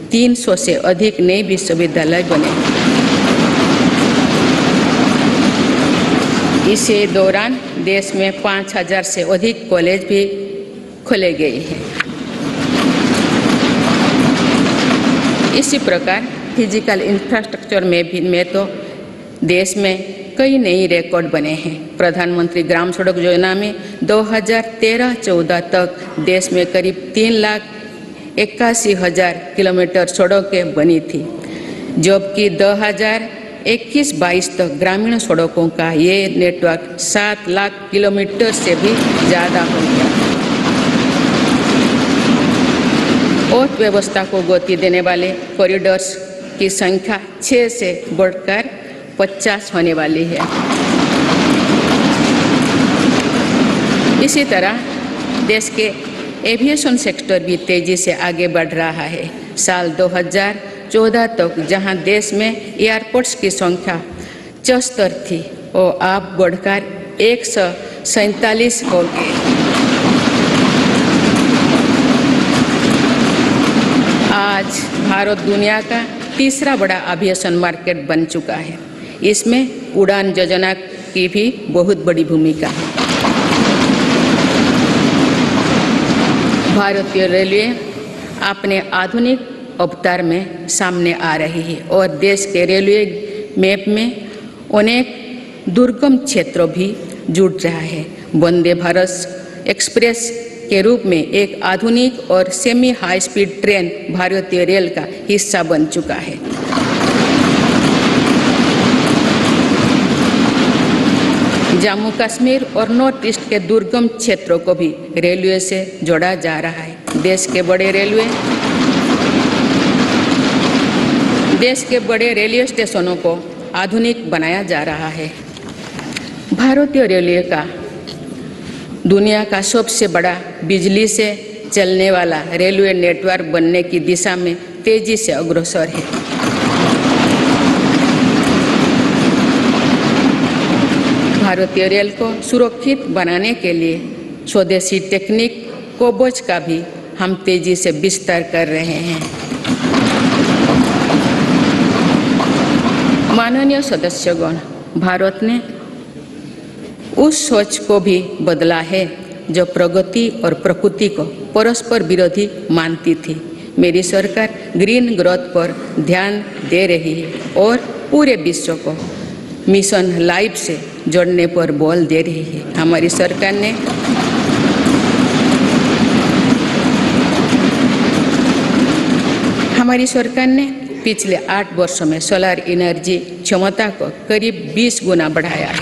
300 से अधिक नए विश्वविद्यालय बने। इसी दौरान देश में 5000 से अधिक कॉलेज भी खोले गए हैं। इसी प्रकार फिजिकल इंफ्रास्ट्रक्चर में तो देश में कई नए रिकॉर्ड बने हैं। प्रधानमंत्री ग्राम सड़क योजना में 2013-14 तक देश में करीब 3,81,000 किलोमीटर सड़कें बनी थी, जबकि 2021-22 तक ग्रामीण सड़कों का ये नेटवर्क 7 लाख किलोमीटर से भी ज़्यादा हो गया। अर्थव्यवस्था को गति देने वाले कॉरिडोर्स की संख्या 6 से बढ़कर 50 होने वाली है। इसी तरह देश के एविएशन सेक्टर भी तेजी से आगे बढ़ रहा है। साल 2014 तक जहां देश में एयरपोर्ट्स की संख्या 74 थी, वो अब बढ़कर 147 हो गई। आज भारत दुनिया का तीसरा बड़ा एविएशन मार्केट बन चुका है। इसमें उड़ान योजना की भी बहुत बड़ी भूमिका है। भारतीय रेलवे अपने आधुनिक अवतार में सामने आ रही है और देश के रेलवे मैप में अनेक दुर्गम क्षेत्रों भी जुड़ रहा है। वंदे भारत एक्सप्रेस के रूप में एक आधुनिक और सेमी हाई स्पीड ट्रेन भारतीय रेल का हिस्सा बन चुका है। जम्मू कश्मीर और नॉर्थ ईस्ट के दुर्गम क्षेत्रों को भी रेलवे से जोड़ा जा रहा है। देश के बड़े रेलवे स्टेशनों को आधुनिक बनाया जा रहा है। भारतीय रेलवे का दुनिया का सबसे बड़ा बिजली से चलने वाला रेलवे नेटवर्क बनने की दिशा में तेजी से अग्रसर है। भारतीय रेल को सुरक्षित बनाने के लिए स्वदेशी टेक्निक कोबोज का भी हम तेजी से विस्तार कर रहे हैं। माननीय सदस्यगण, भारत ने उस सोच को भी बदला है जो प्रगति और प्रकृति को परस्पर विरोधी मानती थी। मेरी सरकार ग्रीन ग्रोथ पर ध्यान दे रही है और पूरे विश्व को मिशन लाइफ से जोड़ने पर बल दे रही है। हमारी सरकार ने पिछले 8 वर्षों में सोलर एनर्जी क्षमता को करीब 20 गुना बढ़ाया है।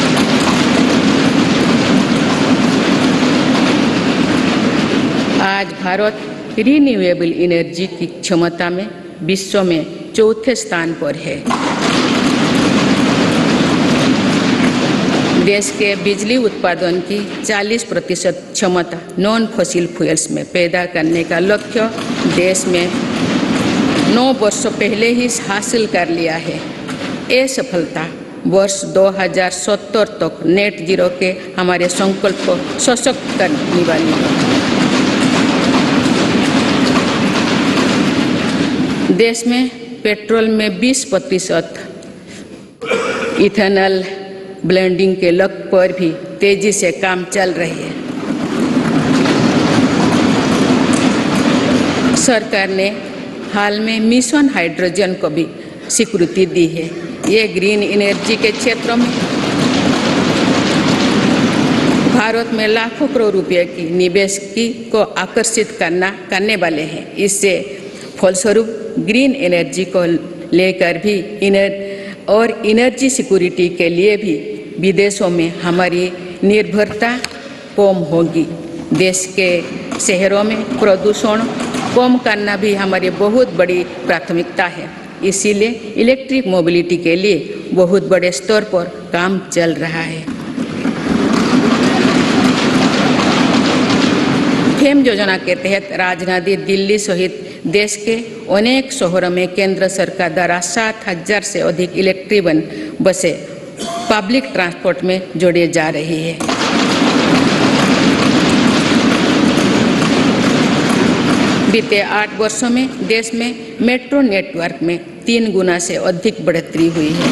आज भारत रिन्यूएबल एनर्जी की क्षमता में विश्व में 4थे स्थान पर है। देश के बिजली उत्पादन की 40% क्षमता नॉन फॉसिल फ्यूल्स में पैदा करने का लक्ष्य देश में 9 वर्षों पहले ही हासिल कर लिया है। ये सफलता वर्ष 2070 तक नेट जीरो के हमारे संकल्प को सशक्त करने वाली है। देश में पेट्रोल में 20% इथेनॉल ब्लेंडिंग के लक्ष्य पर भी तेजी से काम चल रही है। सरकार ने हाल में मिशन हाइड्रोजन को भी स्वीकृति दी है। ये ग्रीन एनर्जी के क्षेत्रों में भारत में लाखों करोड़ रुपए की निवेश को आकर्षित करने वाले हैं। इससे फलस्वरूप ग्रीन एनर्जी को लेकर भी एनर्जी सिक्योरिटी के लिए भी विदेशों में हमारी निर्भरता कम होगी। देश के शहरों में प्रदूषण कम करना भी हमारी बहुत बड़ी प्राथमिकता है। इसीलिए इलेक्ट्रिक मोबिलिटी के लिए बहुत बड़े स्तर पर काम चल रहा है। फेम योजना के तहत राजधानी दिल्ली सहित देश के अनेक शहरों में केंद्र सरकार द्वारा 7,000 से अधिक इलेक्ट्रिक बसें पब्लिक ट्रांसपोर्ट में जोड़े जा रही है। बीते 8 वर्षों में देश में मेट्रो नेटवर्क में 3 गुना से अधिक बढ़ोतरी हुई है।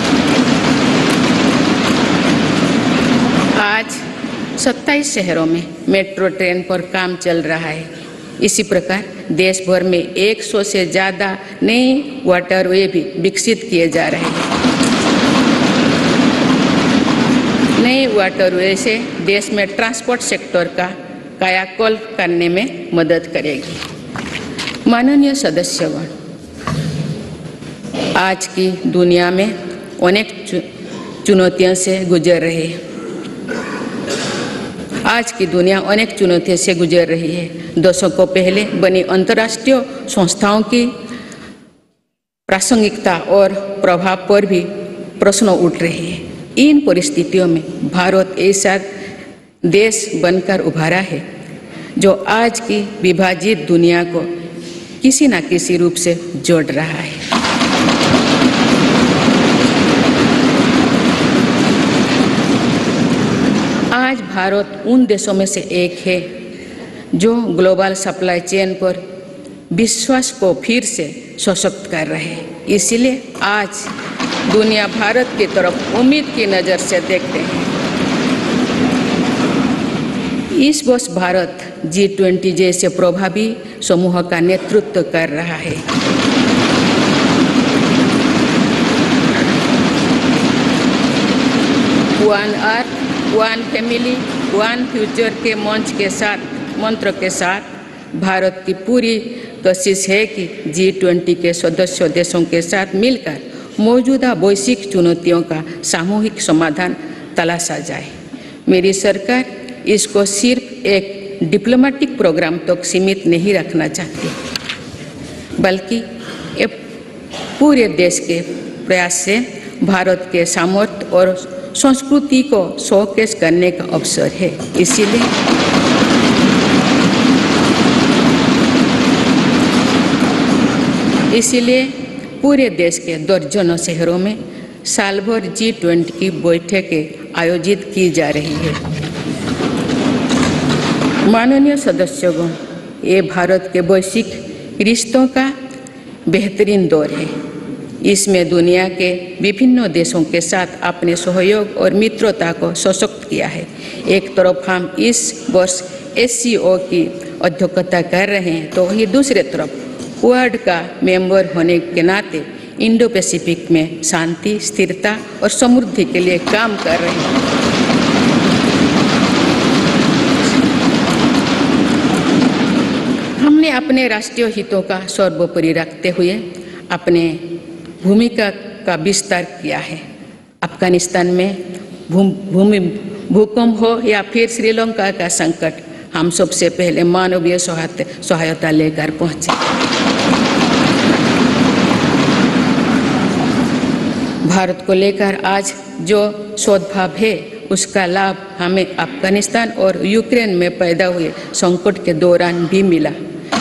आज 27 शहरों में मेट्रो ट्रेन पर काम चल रहा है। इसी प्रकार देश भर में 100 से ज़्यादा नए वाटरवे भी विकसित किए जा रहे हैं। नए वाटरवे से देश में ट्रांसपोर्ट सेक्टर का कायाकल्प करने में मदद करेगी। माननीय सदस्यगण, आज की दुनिया में अनेक चुनौतियों से गुजर रही है। आज की दुनिया अनेक चुनौतियों से गुजर रही है। दशकों पहले बनी अंतर्राष्ट्रीय संस्थाओं की प्रासंगिकता और प्रभाव पर भी प्रश्न उठ रहे हैं। इन परिस्थितियों में भारत ऐसा देश बनकर उभरा है जो आज की विभाजित दुनिया को किसी न किसी रूप से जोड़ रहा है। आज भारत उन देशों में से एक है जो ग्लोबल सप्लाई चेन पर विश्वास को फिर से सशक्त कर रहे हैं। इसलिए आज दुनिया भारत की तरफ उम्मीद की नज़र से देखते हैं। इस वर्ष भारत G20 जैसे प्रभावी समूह का नेतृत्व कर रहा है। One earth, one family, one future के मंत्र के साथ भारत की पूरी कोशिश है कि G20 के सदस्य देशों के साथ मिलकर मौजूदा वैश्विक चुनौतियों का सामूहिक समाधान तलाशा जाए। मेरी सरकार इसको सिर्फ एक डिप्लोमेटिक प्रोग्राम तक सीमित नहीं रखना चाहती, बल्कि पूरे देश के प्रयास से भारत के सामर्थ्य और संस्कृति को शोकेस करने का अवसर है। इसीलिए पूरे देश के दर्जनों शहरों में साल भर G20 की बैठकें आयोजित की जा रही है। माननीय सदस्यगण, ये भारत के वैश्विक रिश्तों का बेहतरीन दौर है। इसमें दुनिया के विभिन्न देशों के साथ अपने सहयोग और मित्रता को सशक्त किया है। एक तरफ हम इस वर्ष SCO की अध्यक्षता कर रहे हैं, तो वही दूसरे तरफ क्वाड का मेंबर होने के नाते इंडो पैसिफिक में शांति, स्थिरता और समृद्धि के लिए काम कर रहे हैं। हमने अपने राष्ट्रीय हितों का सर्वोपरि रखते हुए अपने भूमिका का विस्तार किया है। अफगानिस्तान में भूकंप हो या फिर श्रीलंका का संकट, हम सबसे पहले मानवीय सहायता लेकर पहुंचे। भारत को लेकर आज जो सद्भाव है, उसका लाभ हमें अफगानिस्तान और यूक्रेन में पैदा हुए संकट के दौरान भी मिला।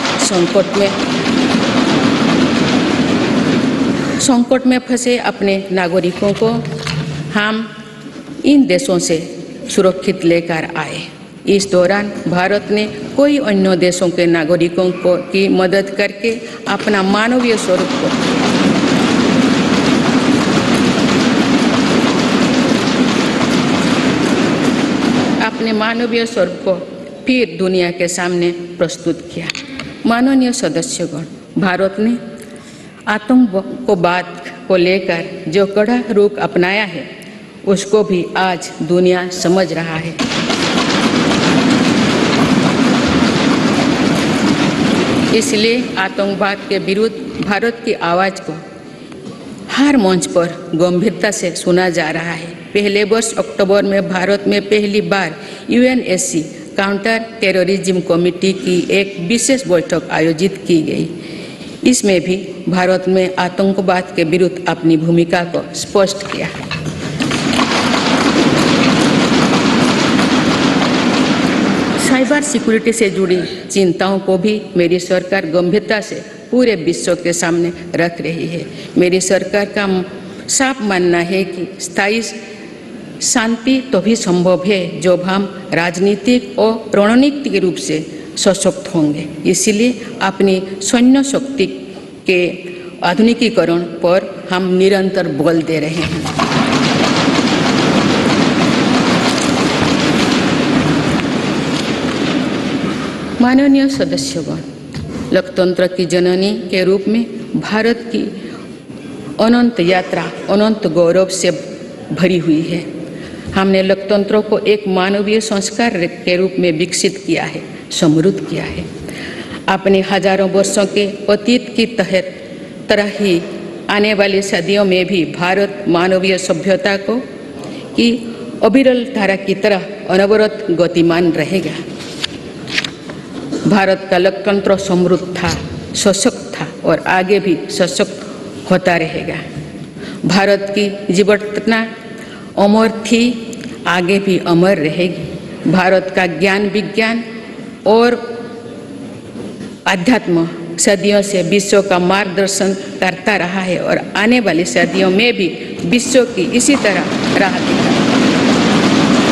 संकट में फंसे अपने नागरिकों को हम इन देशों से सुरक्षित लेकर आए। इस दौरान भारत ने कई अन्य देशों के नागरिकों की मदद करके अपना मानवीय स्वरूप को फिर दुनिया के सामने प्रस्तुत किया। माननीय सदस्यगण, भारत ने आतंकवाद को लेकर जो कड़ा रुख अपनाया है, उसको भी आज दुनिया समझ रहा है। इसलिए आतंकवाद के विरुद्ध भारत की आवाज़ को हर मंच पर गंभीरता से सुना जा रहा है। पहले वर्ष अक्टूबर में भारत में पहली बार UNSC काउंटर टेररिज्म कमेटी की एक विशेष बैठक आयोजित की गई। इसमें भी भारत में आतंकवाद के विरुद्ध अपनी भूमिका को स्पष्ट किया। साइबर सिक्योरिटी से जुड़ी चिंताओं को भी मेरी सरकार गंभीरता से पूरे विश्व के सामने रख रही है। मेरी सरकार का साफ मानना है कि स्थायी शांति तभी संभव है जब हम राजनीतिक और रणनीतिक रूप से सशक्त होंगे। इसलिए अपनी सैन्य शक्ति के आधुनिकीकरण पर हम निरंतर बल दे रहे हैं। माननीय सदस्यगण, लोकतंत्र की जननी के रूप में भारत की अनंत यात्रा अनंत गौरव से भरी हुई है। हमने लोकतंत्र को एक मानवीय संस्कार के रूप में विकसित किया है, समृद्ध किया है। अपने हजारों वर्षों के अतीत की तरह ही आने वाली सदियों में भी भारत मानवीय सभ्यता को की अविरल धारा की तरह अनवरत गतिमान रहेगा। भारत का लोकतंत्र समृद्ध था, सशक्त था और आगे भी सशक्त होता रहेगा। भारत की जीवटता अमर थी, आगे भी अमर रहेगी। भारत का ज्ञान विज्ञान और अध्यात्म सदियों से विश्व का मार्गदर्शन करता रहा है और आने वाली सदियों में भी विश्व की इसी तरह राह दिखाएगा।